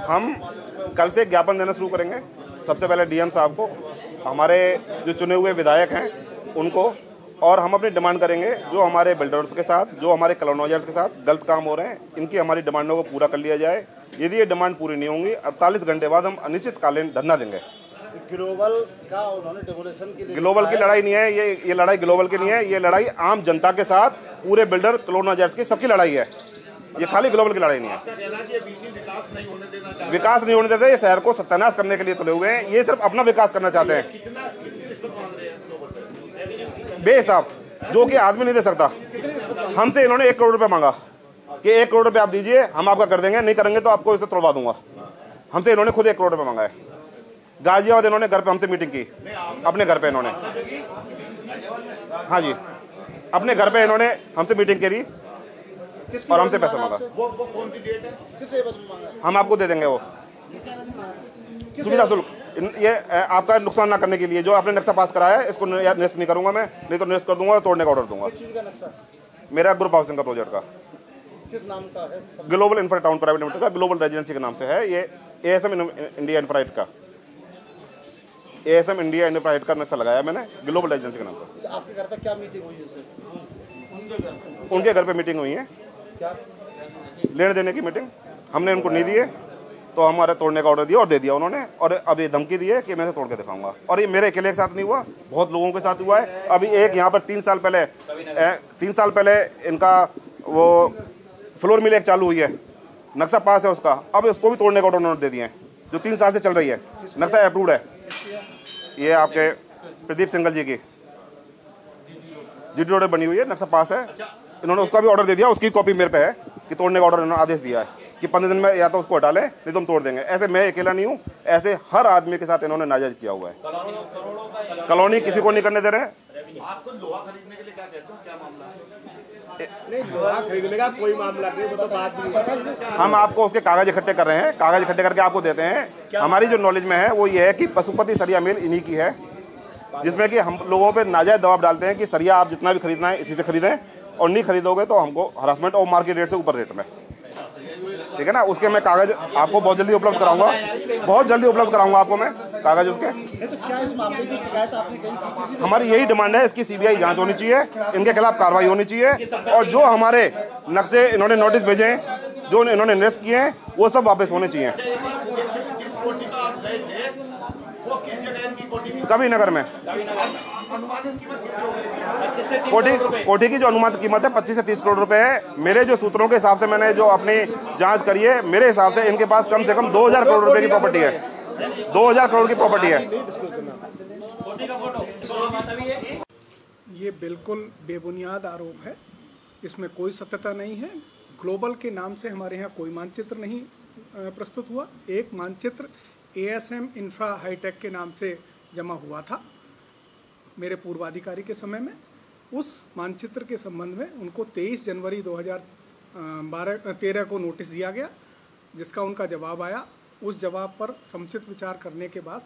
हम कल से ज्ञापन देना शुरू करेंगे। सबसे पहले डीएम साहब को, हमारे जो चुने हुए विधायक हैं उनको, और हम अपनी डिमांड करेंगे जो हमारे बिल्डर्स के साथ, जो हमारे कॉलोनाइजर्स के साथ गलत काम हो रहे हैं, इनकी हमारी डिमांडों को पूरा कर लिया जाए। यदि ये डिमांड पूरी नहीं होंगी 48 घंटे बाद हम अनिश्चितकालीन धरना देंगे। ग्लोबल का उन्होंने डेमोलेशन के लिए, ग्लोबल की लड़ाई नहीं है ये लड़ाई ग्लोबल की नहीं है, ये लड़ाई आम जनता के साथ पूरे बिल्डर कॉलोनाइजर्स की सबकी लड़ाई है। ये खाली ग्लोबल की लड़ाई नहीं है। विकास नहीं होने देते, ये शहर को सत्यानाश करने के लिए तुले हुए हैं। ये सिर्फ अपना विकास करना चाहते हैं बेहिसाब, जो कि आदमी नहीं दे सकता। हमसे इन्होंने 1 करोड़ रुपए मांगा कि 1 करोड़ रुपए आप दीजिए, हम आपका कर देंगे, नहीं करेंगे तो आपको इसे तोड़वा दूंगा। हमसे इन्होंने खुद 1 करोड़ रुपए मांगा है। गाजियाबाद इन्होंने घर पे हमसे मीटिंग की, अपने घर पे इन्होंने, हाँ जी, अपने घर पे इन्होंने हमसे मीटिंग करी और हमसे पैसा मांगा। वो कौन सी डेट है, किस एवज में मांगा? हम आपको दे देंगे वो सुविधा शुल्क। ये आपका नुकसान ना करने के लिए जो आपने नक्शा पास कराया है, इसको निरस्त नहीं करूंगा मैं, नहीं तो निरस्त कर दूंगा, तोड़ने का ऑर्डर दूंगा। किस चीज का नक्शा? मेरा ग्रुप हाउसिंग का प्रोजेक्ट का, किस नाम का है? Global Infra Town Private Limited का, ग्लोबल रेजिडेंसी के नाम से है। ये एएसएम इंडिया इंफ्राइट का, एएसएम इंडिया इंफ्राइट का नक्शा लगाया मैंने ग्लोबल रेजिडेंसी के नाम पर। आपके घर पे क्या मीटिंग हुई है? उनके घर पे मीटिंग हुई है, क्या लेने देने की मीटिंग। हमने उनको नहीं दिए तो हमारे तोड़ने का ऑर्डर दिया और दे दिया उन्होंने, और अब ये धमकी दी है कि मैं इसे तोड़ के दिखाऊंगा। और ये मेरे अकेले के साथ नहीं हुआ, बहुत लोगों के साथ हुआ है। अभी एक यहाँ पर 3 साल पहले इनका वो फ्लोर मिल एक चालू हुई है, नक्शा पास है उसका, अब उसको भी तोड़ने का ऑर्डर उन्होंने दे दिए हैं, जो 3 साल से चल रही है। नक्शा अप्रूव्ड है, ये आपके प्रदीप सिंगल जी की जीडी रोड बनी हुई है, नक्शा पास है। इन्होंने उसका भी ऑर्डर दे दिया, उसकी कॉपी मेरे पे है कि तोड़ने का ऑर्डर इन्होंने आदेश दिया है कि 15 दिन में या तो उसको हटा लें, नहीं तो हम तोड़ देंगे। ऐसे मैं अकेला नहीं हूँ, ऐसे हर आदमी के साथ इन्होंने नाजायज किया हुआ है। कॉलोनी किसी को नहीं करने दे रहे हैं। आपको लोहा खरीदने के लिए क्या कहते हो, क्या मामला है? नहीं, लोहा खरीदने का कोई मामला नहीं, वो तो बात नहीं। हम आपको उसके कागज इकट्ठे कर रहे हैं, कागज इकट्ठे करके आपको देते हैं। हमारी जो नॉलेज में है वो ये है कि पशुपति सरिया मिल इन्हीं की है, जिसमें कि हम लोगों पे नाजायज दबाव डालते हैं कि सरिया आप जितना भी खरीदना है इसी से खरीदें, और नहीं खरीदोगे तो हमको हरासमेंट और मार्केट रेट से ऊपर रेट में, ठीक है ना। उसके मैं कागज आपको बहुत जल्दी उपलब्ध कराऊंगा, बहुत जल्दी उपलब्ध कराऊंगा आपको मैं कागज उसके। तो क्या इस मामले की शिकायत आपने कही थी? हमारी यही डिमांड है, इसकी सीबीआई जांच होनी चाहिए, इनके खिलाफ कार्रवाई होनी चाहिए, और जो हमारे नक्शे इन्होंने नोटिस भेजे हैं, जो इन्होंने निरस्त किए हैं, वो सब वापस होने चाहिए। कभी नगर में कोठी की जो अनुमानित कीमत है 25 से 30 करोड़ रुपए है। मेरे जो सूत्रों के हिसाब से मैंने जो अपनी जांच करी है, मेरे हिसाब से इनके पास कम से कम 2000 करोड़ रुपए की प्रॉपर्टी है, 2000 करोड़ की प्रॉपर्टी है। ये बिल्कुल बेबुनियाद आरोप है, इसमें कोई सत्यता नहीं है। ग्लोबल के नाम से हमारे यहाँ कोई मानचित्र नहीं प्रस्तुत हुआ। एक मानचित्र एएसएम इंफ्रा हाईटेक के नाम से जमा हुआ था मेरे पूर्वाधिकारी के समय में। उस मानचित्र के संबंध में उनको 23 जनवरी 2013 को नोटिस दिया गया, जिसका उनका जवाब आया। उस जवाब पर समुचित विचार करने के बाद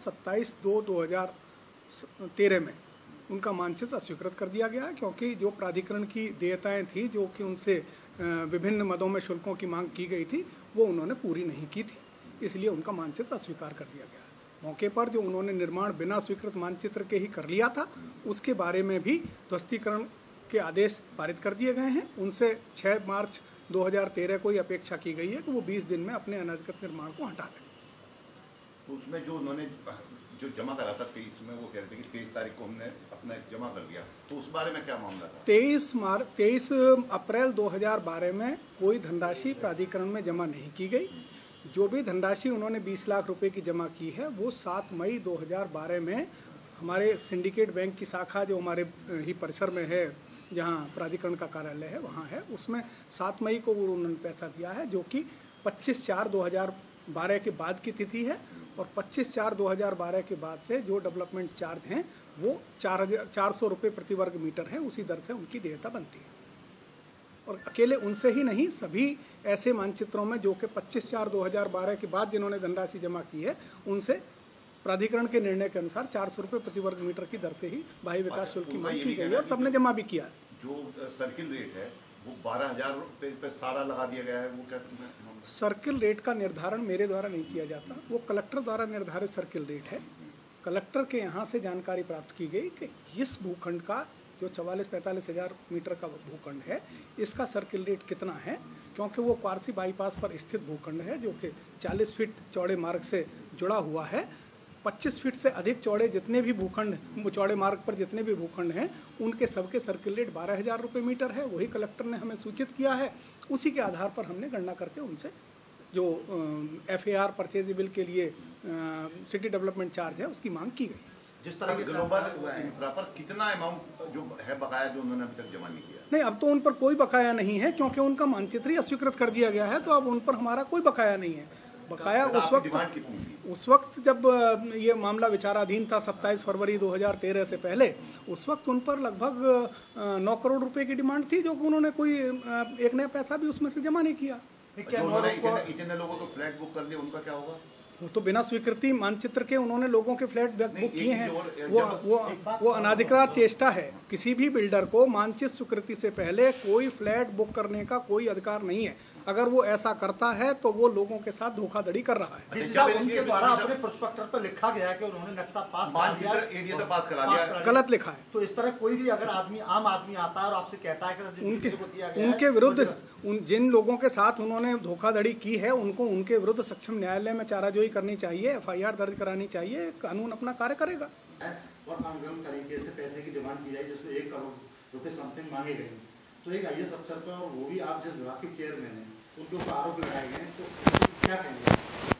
27/2/2013 में उनका मानचित्र अस्वीकृत कर दिया गया, क्योंकि जो प्राधिकरण की देयताएं थी, जो कि उनसे विभिन्न मदों में शुल्कों की मांग की गई थी, वो उन्होंने पूरी नहीं की थी, इसलिए उनका मानचित्र अस्वीकार कर दिया गया। मौके पर जो उन्होंने निर्माण बिना स्वीकृत मानचित्र के ही कर लिया था, उसके बारे में भी ध्वस्तीकरण के आदेश पारित कर दिए गए हैं। उनसे 6 मार्च 2013 को ही अपेक्षा की गई है कि वो 20 दिन में अपने अनधिकृत निर्माण को हटा दें। तो उसमें जो उन्होंने जो जमा करा था 23 में, वो कह रहे थे कि 23 तारीख को हमने अपना जमा कर दिया, तो उस बारे में क्या मामला था? 23 अप्रैल 2012 में कोई धनराशि प्राधिकरण में जमा नहीं की गई। जो भी धनराशि उन्होंने 20 लाख रुपए की जमा की है, वो 7 मई 2012 में हमारे सिंडिकेट बैंक की शाखा जो हमारे ही परिसर में है, जहां प्राधिकरण का कार्यालय है, वहां है। उसमें 7 मई को वो उन्होंने पैसा दिया है, जो कि 25/4/2012 के बाद की तिथि है। और 25/4/2012 के बाद से जो डेवलपमेंट चार्ज हैं, वो 400 रुपये प्रति वर्ग मीटर है, उसी दर से उनकी देयता बनती है। और अकेले उनसे ही नहीं, सभी ऐसे मानचित्रों में जो कि 25/4/2012 के बाद जिन्होंने धनराशि जमा की है, उनसे प्राधिकरण के निर्णय के अनुसार 400 रुपये प्रति वर्ग मीटर की दर से ही बाह्य विकास शुल्क की मांग की गई है, और सबने जमा भी किया। जो सर्किल रेट है वो 12,000 रुपये पे सारा लगा दिया गया है, वो क्या सर्किल रेट का निर्धारण मेरे द्वारा नहीं किया जाता, वो कलेक्टर द्वारा निर्धारित सर्किल रेट है। कलेक्टर के यहाँ से जानकारी प्राप्त की गई कि इस भूखंड का जो 44-45 हज़ार मीटर का भूखंड है, इसका सर्किल रेट कितना है, क्योंकि वो क्वारसी बाईपास पर स्थित भूखंड है जो कि 40 फीट चौड़े मार्ग से जुड़ा हुआ है। 25 फीट से अधिक चौड़े जितने भी भूखंड, चौड़े मार्ग पर जितने भी भूखंड हैं, उनके सबके सर्किल रेट 12,000 रुपये मीटर है। वही कलेक्टर ने हमें सूचित किया है। उसी के आधार पर हमने गणना करके उनसे जो FAR परचेजेबल के लिए सिटी डेवलपमेंट चार्ज है उसकी मांग की गई। जिस तरह के ग्लोबल इंफ्रा पर कितना अमाउंट जो है बकाया जो उन्होंने अभी तक जमा नहीं किया? नहीं, अब तो उन पर कोई बकाया नहीं है, क्योंकि उनका मानचित्र ही अस्वीकृत कर दिया गया है, तो अब उन पर हमारा कोई बकाया नहीं है। बकाया उस वक्त जब ये मामला विचाराधीन था 27 फरवरी 2013 से पहले, उस वक्त उन पर लगभग 9 करोड़ रुपए की डिमांड थी, जो कि उन्होंने कोई एक नया पैसा भी उसमें से जमा नहीं किया। इतने लोगों को फ्लैट बुक कर दिया, उनका क्या होगा? वो तो बिना स्वीकृति मानचित्र के उन्होंने लोगों के फ्लैट बुक किए हैं। वो अनाधिकृत चेष्टा है। किसी भी बिल्डर को मानचित्र स्वीकृति से पहले कोई फ्लैट बुक करने का कोई अधिकार नहीं है। अगर वो ऐसा करता है तो वो लोगों के साथ धोखाधड़ी कर रहा है। उनके द्वारा अपने प्रोस्पेक्टर पर लिखा गया है कि उन्होंने नक्शा पास करा दिया, गलत लिखा है। तो इस तरह कोई भी अगर आम आदमी आता है और आपसे कहता है कि उनके विरुद्ध जिन लोगों के साथ उन्होंने धोखाधड़ी की है, उनको उनके विरुद्ध सक्षम न्यायालय में चाराजोई करनी चाहिए, FIR दर्ज करानी चाहिए। कानून अपना कार्य करेगा। और कानूनी तरीके से पैसे की डिमांड की जाए, जिसमें 1 करोड़ रुपए समथिंग मांगे गए, तो एक IAS अफसर पर, और वो भी आप जिस विभाग के चेयरमैन हैं, उनके ऊपर आरोप लगाए गए, तो क्या कहेंगे?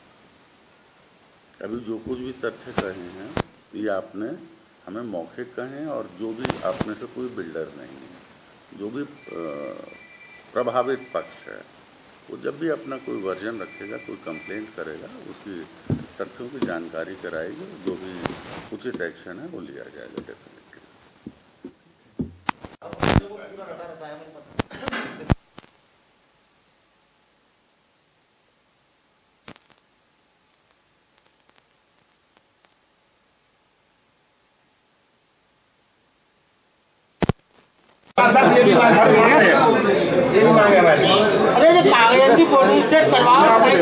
अभी जो कुछ भी तथ्य कहे हैं ये आपने हमें मौखिक कहें, और जो भी आपने से कोई बिल्डर नहीं है, जो भी प्रभावित पक्ष है, वो जब भी अपना कोई वर्जन रखेगा, कोई कंप्लेंट करेगा, उसकी तथ्यों की जानकारी कराएगी, जो भी उचित एक्शन है वो लिया जाएगा डेफिनेटली। अरे जो कागज की फोटो सेट करवाओ,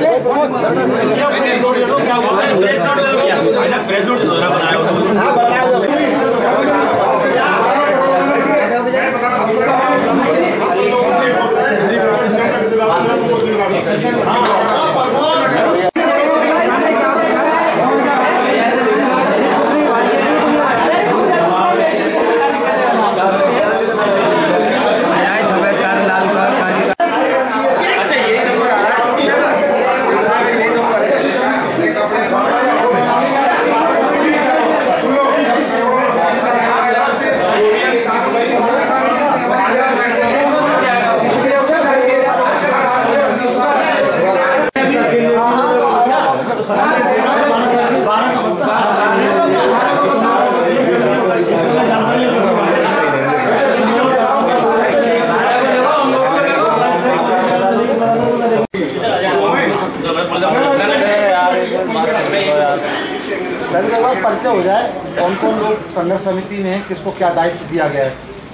परिचय हो जाए, कौन कौन लोग संघर्ष समिति में, किसको क्या दायित्व दिया गया है।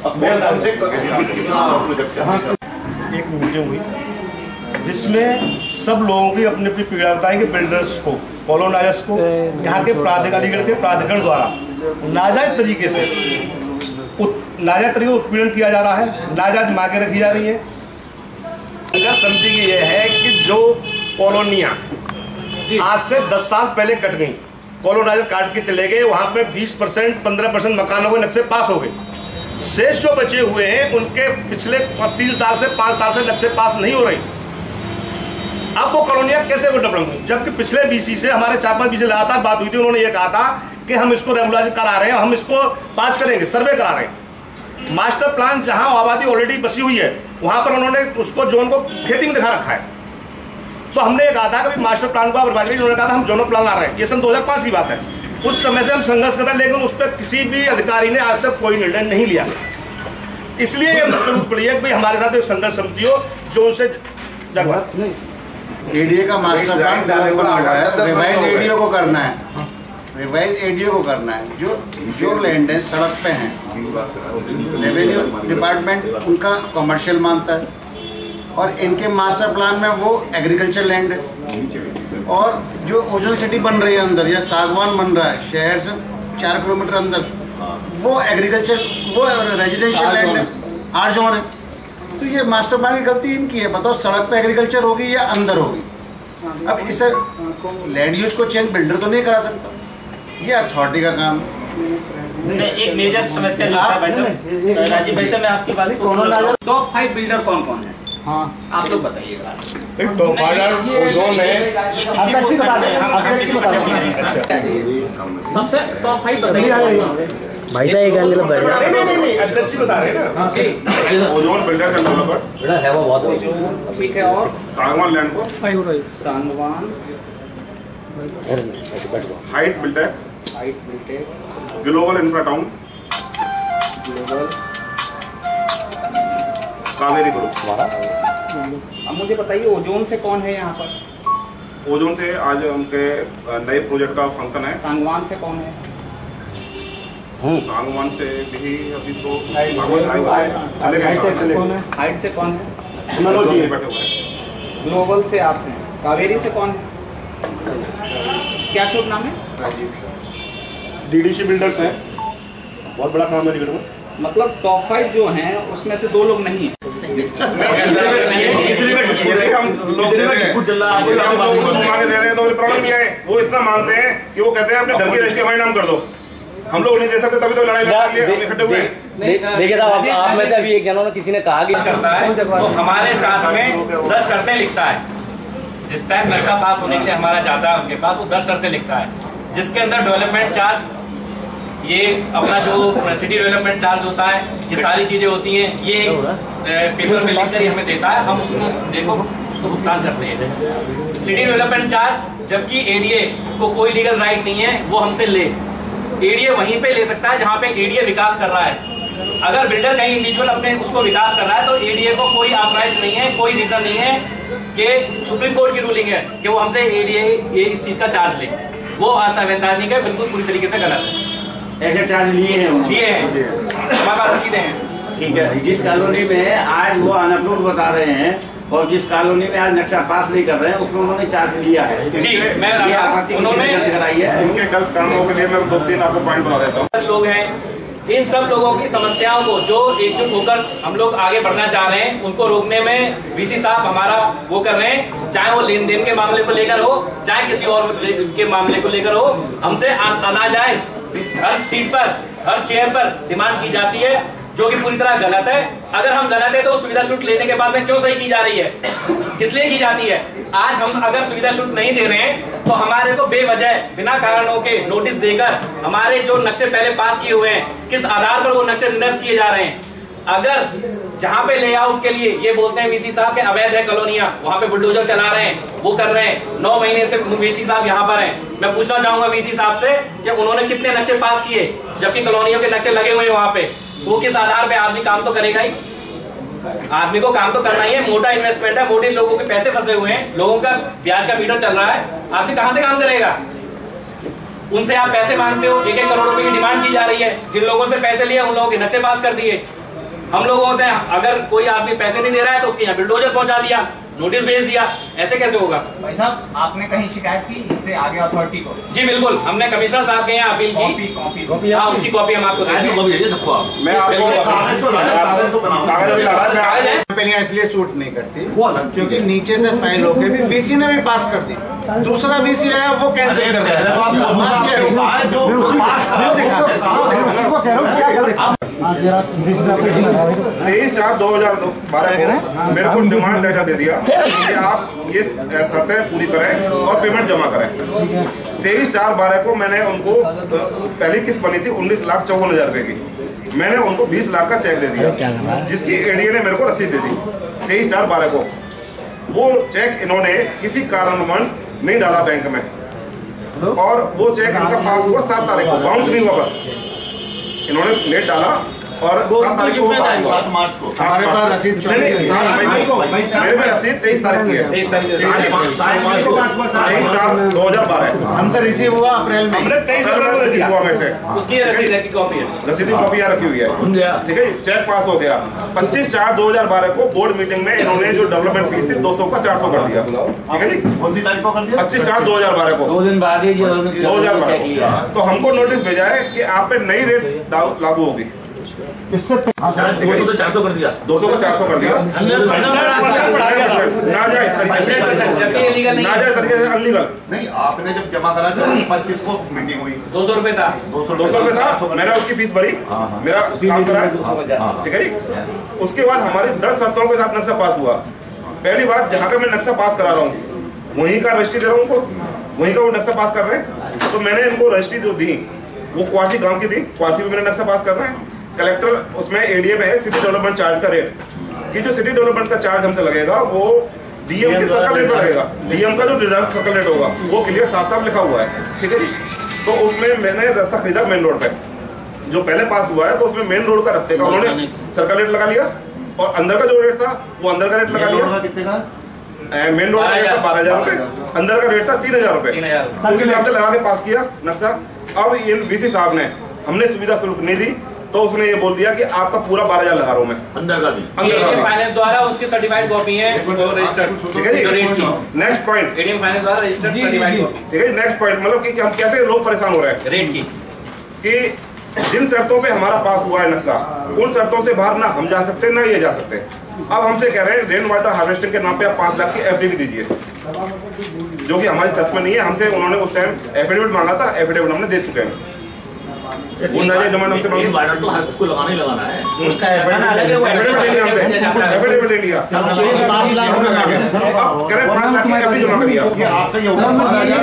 एक मीटिंग हुई जिसमें सब लोगों की अपनी अपनी पीड़ा बताई कि बिल्डर्स को, कॉलोनाइजर्स को, यहाँ के प्राधिकरण के प्राधिकरण द्वारा नाजायज तरीके से उत्पीड़न किया जा रहा है, नाजायज मांगे रखी जा रही है। समिति की यह है कि जो कॉलोनियाँ आज से 10 साल पहले कट गई, कॉलोनाइजर काट के चले गए, वहां पे 20% 15% मकानों के नक्शे पास हो गए, शेष जो बचे हुए हैं उनके पिछले 3 साल से 5 साल से नक्शे पास नहीं हो रही। अब वो कॉलोनियां कैसे वो डेवलप होंगी? जबकि पिछले BC से हमारे 4-5 BC लगातार बात हुई थी, उन्होंने ये कहा था कि हम इसको रेगुलराइज करा रहे हैं, हम इसको पास करेंगे, सर्वे करा रहे हैं। मास्टर प्लान जहां आबादी ऑलरेडी बसी हुई है वहां पर उन्होंने उसको जोन को खेती में दिखा रखा है। तो हमने ये कहा था कि मास्टर प्लान को आप रिवाइज करिए, उन्होंने कहा था हम जोनल प्लान ला रहे हैं। ये सन 2005 की बात है। उस समय से हम संघर्ष कर रहे हैं, लेकिन उस पर किसी भी अधिकारी ने आज तक कोई निर्णय नहीं लिया। इसलिए ये जरूरत पड़ी है कि भाई हमारे साथ एक संघर्ष समिति हो जो उनसे एडीए का मास्टर प्लान रिवाइज एडीओ को करना है, रिवाइज एडीओ को करना है। जो लैंड है सड़क पे हैं, रेवेन्यू डिपार्टमेंट उनका कमर्शियल मानता है, और इनके मास्टर प्लान में वो एग्रीकल्चर लैंड है। और जो ओजोन सिटी बन रही है अंदर या सागवान बन रहा है शहर से 4 किलोमीटर अंदर, वो एग्रीकल्चर वो रेजिडेंशियल लैंड है, आर जोन है। तो ये मास्टर प्लान की गलती इनकी है। बताओ सड़क पे एग्रीकल्चर होगी या अंदर होगी? अब इसे लैंड यूज को चेंज बिल्डर तो नहीं करा सकता, ये अथॉरिटी का काम है। एक मेजर समस्या जो है भाई साहब, राजीव भाई साहब मैं आपकी बात टॉप 5 बिल्डर कौन कौन है? हाँ आप लोग बताइएगा। टॉप 5 ओजोन है, सबसे टॉप 5 बताइए भाई साहब एक एंगल बढ़ रहा है। नहीं अध्यक्ष बता रहे हैं ना जी। ओजोन बिल्डर्स एंड डेवलपर्स बड़ा है वो बहुत ठीक है। और सागवान लैंड को Sangwan, Height Biltech, Global Infra Town, Global, Kaveri Group. अब मुझे बताइए ओजोन से कौन है यहाँ पर? ओजोन से आज उनके नए प्रोजेक्ट का फंक्शन है। सांगवान से कौन है? सांगवान से भी अभी तो हाइट से कौन है? बैठे हुए हैं। ग्लोबल से आप हैं। कावेरी से कौन है? क्या शुभ नाम है? डीडीसी बिल्डर्स हैं, बहुत बड़ा काम है निकट में। मतलब टॉप 5 जो हैं उसमें से 2 लोग नहीं है। हम लोग दे रहे हैं तो प्रॉब्लम नहीं है। वो इतना मानते हैं कि वो कहते हैं अपने घर की रजिस्ट्री हमारे नाम कर दो। हम लोग नहीं दे सकते, तभी तो लड़ाई इकट्ठे हुए। देखिए साहब आप में से अभी एक जनों ने किसी ने कहा कि करता है तो हमारे साथ में 10 शर्तें लिखता है। जिस टाइम नक्शा पास होने के लिए हमारा जाता है उनके पास, वो 10 शर्तें लिखता है, जिसके अंदर डेवलपमेंट चार्ज, ये अपना जो सिटी डेवलपमेंट चार्ज होता है, ये सारी चीजें होती हैं, ये पेपर में लिखकर हमें देता है, हम उसको भुगतान करते हैं। सिटी डेवलपमेंट चार्ज, जबकि एडीए को कोई लीगल राइट नहीं है वो हमसे ले। एडीए वहीं पे ले सकता है जहां पे एडीए विकास कर रहा है। अगर बिल्डर कहीं इंडिविजुअल अपने उसको विकास कर रहा है तो एडीए को कोई ऑथराइज नहीं है, कोई रीजन नहीं है कि सुप्रीम कोर्ट की रूलिंग है कि वो हमसे एडीए इस चीज का चार्ज ले। वो असंवैधानिक है, बिल्कुल पूरी तरीके से गलत है। ऐसे चार्ज लिए हैं हमारे पास रसीदें हैं। ठीक है, जिस कॉलोनी में आज वो अनअप्रूव्ड बता रहे हैं और जिस कॉलोनी में आज नक्शा पास नहीं कर रहे हैं उसमें उन्होंने चार्ज लिया है। जी मैं उन्होंने कराई है। इनके गलत कामों के लिए मैं 2-3 आपको पॉइंट बता देता हूँ। लोग हैं, इन सब लोगों की समस्याओं को जो एकजुट होकर हम लोग आगे बढ़ना चाह रहे हैं उनको रोकने में वीसी साहब हमारा वो कर रहे हैं। चाहे वो लेन देन के मामले को लेकर हो, चाहे किसी और के मामले को लेकर हो, हमसे अनाजायज हर सीट पर, हर चेयर पर डिमांड की जाती है, जो कि पूरी तरह गलत है। अगर हम गलत है तो सुविधा शुल्क लेने के बाद में क्यों सही की जा रही है, इसलिए की जाती है। आज हम अगर सुविधा शुल्क नहीं दे रहे हैं तो हमारे को बेवजह बिना कारणों के नोटिस देकर हमारे जो नक्शे पहले पास किए हुए हैं, किस आधार पर वो नक्शे निरस्त किए जा रहे हैं। अगर जहां पे लेआउट के लिए ये बोलते हैं वीसी साहब के अवैध है कॉलोनियां, वहां पे बुलडोजर चला रहे हैं, वो कर रहे हैं। 9 महीने से वीसी साहब यहाँ पर हैं। मैं पूछना चाहूंगा वीसी साहब से कि उन्होंने कितने नक्शे पास किए, जबकि कॉलोनियों के नक्शे लगे हुए हैं वहां पे। वो किस आधार पे? आदमी काम तो करेगा ही, आदमी को काम तो करना ही है। मोटा इन्वेस्टमेंट है, मोटे लोगों के पैसे फंसे हुए हैं, लोगों का ब्याज का मीटर चल रहा है, आदमी कहां से काम करेगा? उनसे आप पैसे मांगते हो, 1-1 करोड़ रुपए की डिमांड की जा रही है। जिन लोगों से पैसे लिए उन लोगों के नक्शे पास कर दिए। हम लोगों से अगर कोई आदमी पैसे नहीं दे रहा है तो उसके यहाँ बुलडोजर पहुंचा दिया, नोटिस भेज दिया। ऐसे कैसे होगा? भाई साहब आपने कहीं शिकायत की इससे आगे अथॉरिटी को? जी बिल्कुल, हमने कमिश्नर साहब के यहाँ अपील की। हाँ उसकी कॉपी हम आपको देंगे सबको। मैं आपको कागज अभी लगा रहा हूं। पहले इसलिए शूट नहीं करती क्योंकि नीचे से फाइल होके भी वीसी ने भी पास कर दी, दूसरा वीसी आया वो कैंसिल कर दिया। 23/4/2012 को मेरे को डिमांड लेटर दे दिया कि आप ये शर्तें पूरी करें और पेमेंट जमा करें। 23/4/12 को मैंने उनको पहली किस्त बनी थी 19,54,000 रुपए की। मैंने उनको 20 लाख का चेक दे दिया, जिसकी एडीए ने मेरे को रसीद दे दी 23/4/12 को। वो चेक इन्होंने किसी कारणवश नहीं डाला बैंक में, और वो चेक इनका पास हुआ 7 तारीख को, बाउंस नहीं हुआ। पर इन्होंने लेट डाला और 7 तारीख को 7 मार्च को हमारे पास रसीद 24 मेरे पे रसीद 23 तारीख की है। 23 तारीख 4/2012 हमसे रिसीव हुआ अप्रैल में। हमने 23 अप्रैल को रसीद हुआ मेरे से। उसकी रसीद की कॉपी है, रसीद की कॉपी यहाँ रखी हुई है, ठीक है। चेक पास हो गया। 25/4/2012 को बोर्ड मीटिंग में इन्होंने जो डेवलपमेंट फीस थी 200 का 400 कर दिया, ठीक है जी। कौन सी तारीख को कर दिया? 25/4/2012 को 2 दिन बाद ही 2012 तो हमको नोटिस भेजा है कि आप पे नई रेट लागू होगी। इससे 200 को 400 कर दिया, 200 को 400 कर दिया। नाजायज तरीके से अनलीगल। नहीं, आपने जब जमा करा था 25 को मीटिंग हुई, 200 रुपए था, 200 रुपए था। मैंने उसकी फीस भरी, मेरा काम करा, ठीक है जी। उसके बाद हमारी 10 शर्तों के साथ नक्शा पास हुआ। पहली बात, जहाँ का मैं नक्शा पास करा रहा हूँ वहीं का रजिस्ट्री दे रहा हूँ उनको, वहीं का वो नक्शा पास कर रहे हैं। तो मैंने इनको रजिस्ट्री जो दी वो क्वासी गांव की दी, क्वासी में मैंने नक्शा पास कर रहे हैं। कलेक्टर उसमें एडीए में है सिटी डेवलपमेंट चार्ज का रेट, कि जो सिटी डेवलपमेंट का चार्ज हमसे लगेगा वो डीएम के सर्कल रेट पर लगेगा। डीएम का जो रिजर्व सर्कल रेट होगा वो क्लियर साफ लिखा हुआ है, ठीक है जी। तो उसमें मैंने रास्ता खरीदा मेन रोड पे, जो पहले पास हुआ है, तो उसमें मेन रोड का रास्ते का उन्होंने सर्कल रेट लगा लिया और अंदर का जो रेट था वो अंदर का रेट लगा लिया। कितने का? मेन रोड का रेट था 12,000 रुपए, अंदर का रेट था 3,000 रुपए। उस हिसाब से लगा के पास किया नक्शा। अब इन वीसी साहब ने, हमने सुविधा शुल्क नहीं दी तो उसने ये बोल दिया कि आपका पूरा 12,000 लगा रहा हूं मैं, अंदर का भी। एडीएम फाइनेंस द्वारा उसकी सर्टिफाइड कॉपी है रजिस्टर्ड, ठीक है जी। नेक्स्ट पॉइंट, एडीएम फाइनेंस द्वारा रजिस्टर्ड सर्टिफाइड कॉपी, ठीक है। नेक्स्ट पॉइंट मतलब कि हम कैसे लोग परेशान हो रहे हैं रेट की, कि जिन शर्तों पे हमारा पास हुआ है नक्शा, उन शर्तों से बाहर ना हम जा सकते ना ये जा सकते। अब हमसे कह रहे हैं रेन वाटर हार्वेस्टिंग के नाम पे आप 5 लाख की एफडीवी दीजिए, जो कि हमारी शर्त में नहीं है। हमसे उन्होंने उस टाइम एफिडेविट मांगा था, एफिडेविट हमने दे चुके हैं। वो नाजायज डिमांड हमसे मांगी, तो हर उसको लगाना ही लगाना है। उसका एफिडेविट ले लिया हमसे, एफिडेविट ले लिया। 5 लाख रुपए मांगे। अब कह रहे 5 लाख की एफडी जमा करिए। आपका ये होगा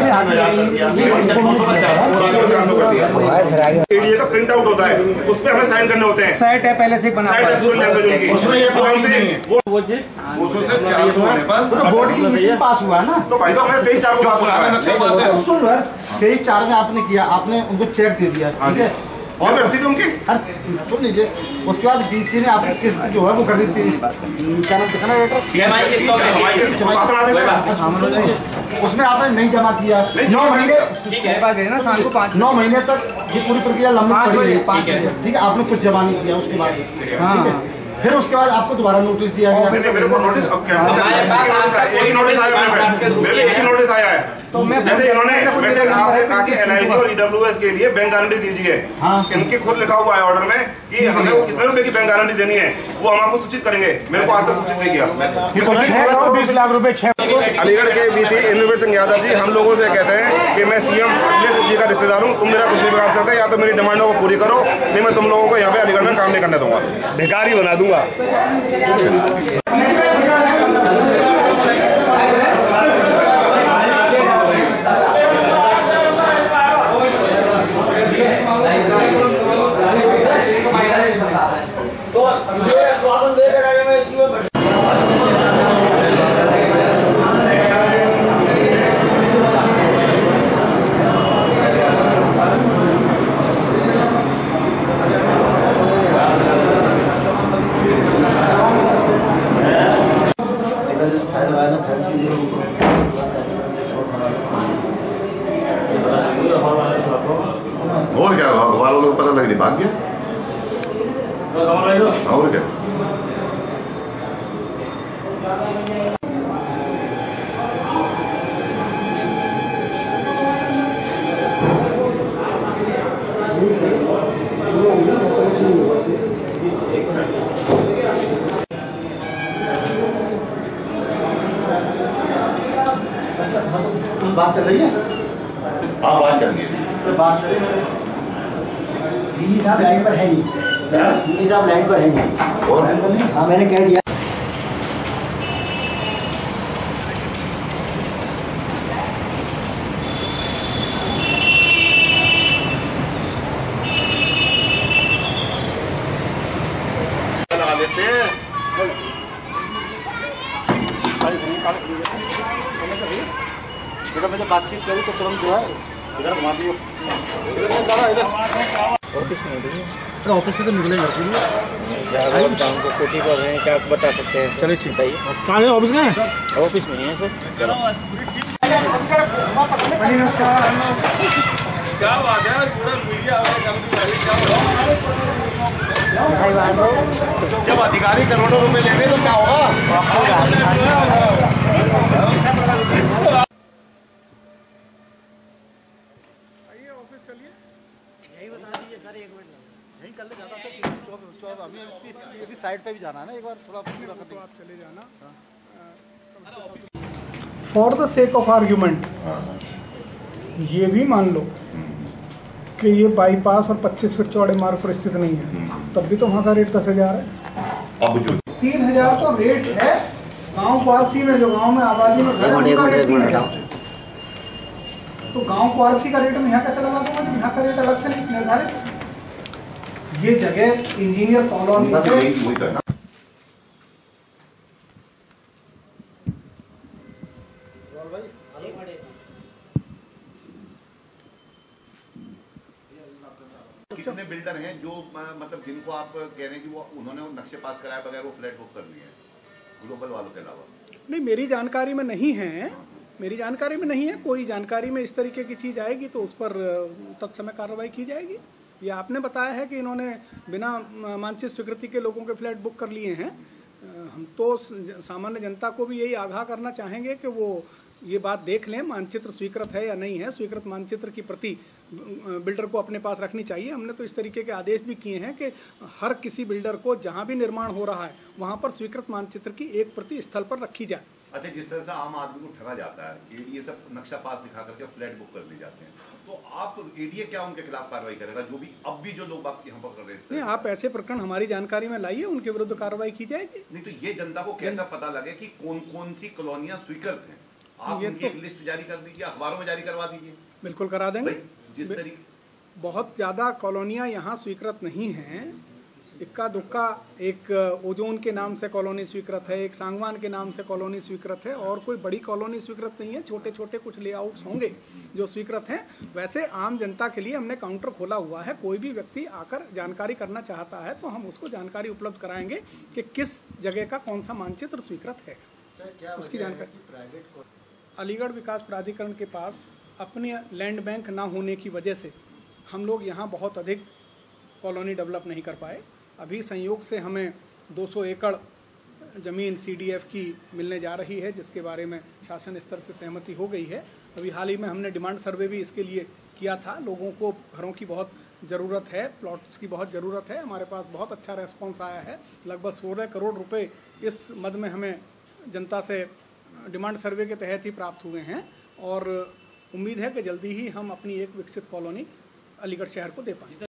12,000 एडीए का प्रिंट आउट होता है, उस पर हमें साइन करने होते हैं। साइट है पहले से बना साइट है पूरी लैंग्वेज उनकी, उसमें ये प्रॉब्लम नहीं है। वो 400 होने पर तो बोर्ड की मीटिंग पास हुआ है ना। तो भाई साहब मैंने 23/4 को पास हुआ है। नक्शा पास है। सुन यार, 23/4 में आपने किया, आपने उनको चेक दे दिया, ठीक है। और रसीद उनकी सुन लीजिए, उसके बाद बीसी ने आपकी किस्त जो है वो कर दी थी, क्या नाम दिखाना रेट, ईएमआई की स्टॉक है, शासन आदेश है। उसमें आपने नहीं जमा किया। 9 महीने, ठीक है, 9 महीने तक ये पूरी प्रक्रिया लंबी पड़ी है, ठीक है, ठीक है। आपने कुछ जमा नहीं किया उसके बाद, ठीक है। फिर उसके बाद आपको दोबारा नोटिस दिया गया। मेरे को नोटिस अब कैंसिल हमारे पास आज तक एक ही नोटिस आया मेरे पे, मेरे एक ही नोटिस आया है। जैसे इन्होंने वैसे आपसे कहा कि एनआईडी और ईडब्ल्यूएस के लिए बैंक गारंटी दीजिए, इनके खुद लिखा हुआ है ऑर्डर में कि हमें वो कितने रुपए की बैंक गारंटी देनी है वो हम आपको सूचित करेंगे। मेरे को आज तक सूचित नहीं किया। 20 लाख रुपए 6 अलीगढ़ के बीसी इंद्रवीर सिंह यादव जी हम लोगों से कहते हैं कि मैं सीएम अखिलेश जी का रिश्तेदार हूँ, तुम मेरा कुछ नहीं बिगाड़ सकते, या तो मेरी डिमांडों को पूरी करो, नहीं मैं तुम लोगों को यहाँ पे अलीगढ़ में काम नहीं करने दूंगा, भिखारी बना दूंगा। और क्या वालों को पता लग नहीं भाग गया और क्या। बात चल रही है, हाँ बात चल रही है, बात चल रही है। साहब लाइन पर है नहीं, साहब लाइन पर है नहीं। और हाँ मैंने कह दिया। लगा लेते हैं। बेटा मैं जब बातचीत करूँ तो तुरंत जो है इधर घुमा दियो, इधर तो ऑफिस से तो निकले जाते हैं हमको कोठी कर रहे हैं, क्या बता सकते हैं? चलिए ठीक है। कहाँ है ऑफिस में? ऑफिस में ही है सर। क्या बात है, पूरा मीडिया जब अधिकारी करोड़ों रुपए लेंगे तो क्या होगा? यही बता दीजिए सर, 1 मिनट यही कर ले ज़्यादा तो अभी इसकी साइड पे भी जाना है ना, एक बार थोड़ा तो आप चले जाना। For the sake of argument ये भी मान लो कि ये बाईपास और 25 फीट चौड़े मार्ग पर स्थित नहीं है, तब भी तो वहाँ का रेट 10,000 है। अब जो 3,000 तो रेट है गांव क्वारसी में, जो गांव में आबादी में घर है, उनका रेट 3,000। तो गांव क्वारसी का रेट में यहाँ कैसे लगा दूंगा जब यहाँ का रेट अलग से नहीं निर्धारित? ये जगह इंजीनियर कॉलोनी से वही करना। कितने बिल्डर हैं जो मतलब जिनको आप कह रहे हैं कि वो उन्होंने नक्शे पास कराए बगैर वो फ्लैट बुक कर लिए हैं ग्लोबल वालों के अलावा? नहीं, मेरी जानकारी में नहीं है, मेरी जानकारी में नहीं है। कोई जानकारी में इस तरीके की चीज़ आएगी तो उस पर तत्समय कार्रवाई की जाएगी। ये आपने बताया है कि इन्होंने बिना मानसिक स्वीकृति के लोगों के फ्लैट बुक कर लिए हैं। हम तो सामान्य जनता को भी यही आगाह करना चाहेंगे कि वो ये बात देख लें मानचित्र स्वीकृत है या नहीं है। स्वीकृत मानचित्र की प्रति बिल्डर को अपने पास रखनी चाहिए। हमने तो इस तरीके के आदेश भी किए हैं कि हर किसी बिल्डर को जहां भी निर्माण हो रहा है वहां पर स्वीकृत मानचित्र की एक प्रति स्थल पर रखी जाए। अच्छा, जिस तरह से आम आदमी को ठगा जाता है, ये सब नक्शा पास दिखा करके फ्लैट बुक कर ले जाते हैं, तो आप एडीए क्या उनके खिलाफ कार्रवाई करेगा? जो भी अब भी जो लोग बात यहाँ पर कर रहे हैं, नहीं, आप ऐसे प्रकरण हमारी जानकारी में लाइए, उनके विरुद्ध कार्रवाई की जाएगी। नहीं तो ये जनता को कैसा पता लगे कि कौन कौन सी कॉलोनियां स्वीकृत हैं? आप उनकी एक लिस्ट जारी कर दीजिए, अखबारों में जारी करवा दीजिए। बिल्कुल करा देंगे। जिस तरीके बहुत ज्यादा कॉलोनियां यहाँ स्वीकृत नहीं हैं। इक्का दुक्का एक ओजोन के नाम से कॉलोनी स्वीकृत है, एक सांगवान के नाम से कॉलोनी स्वीकृत है, और कोई बड़ी कॉलोनी स्वीकृत नहीं है। छोटे छोटे कुछ लेआउट्स होंगे जो स्वीकृत हैं। वैसे आम जनता के लिए हमने काउंटर खोला हुआ है। कोई भी व्यक्ति आकर जानकारी करना चाहता है तो हम उसको जानकारी उपलब्ध कराएंगे कि किस जगह का कौन सा मानचित्र स्वीकृत है। उसकी जानकारी अलीगढ़ विकास प्राधिकरण के पास अपने लैंड बैंक ना होने की वजह से हम लोग यहाँ बहुत अधिक कॉलोनी डेवलप नहीं कर पाए। अभी संयोग से हमें 200 एकड़ ज़मीन CDF की मिलने जा रही है, जिसके बारे में शासन स्तर से सहमति हो गई है। अभी हाल ही में हमने डिमांड सर्वे भी इसके लिए किया था। लोगों को घरों की बहुत ज़रूरत है, प्लॉट्स की बहुत ज़रूरत है। हमारे पास बहुत अच्छा रेस्पॉन्स आया है। लगभग 16 करोड़ रुपए इस मद में हमें जनता से डिमांड सर्वे के तहत ही प्राप्त हुए हैं, और उम्मीद है कि जल्दी ही हम अपनी एक विकसित कॉलोनी अलीगढ़ शहर को दे पाएंगे।